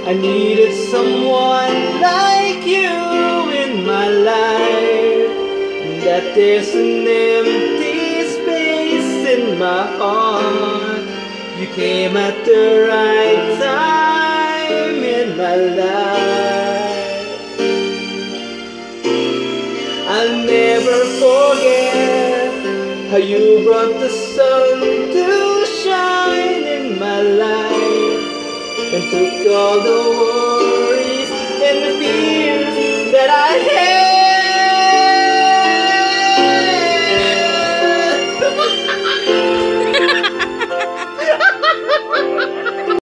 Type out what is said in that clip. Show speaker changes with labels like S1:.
S1: I needed someone like you in my life. That there's an empty space in my heart. You came at the right time in my life. I'll never forget how you brought the sun to shine in my life and took all the world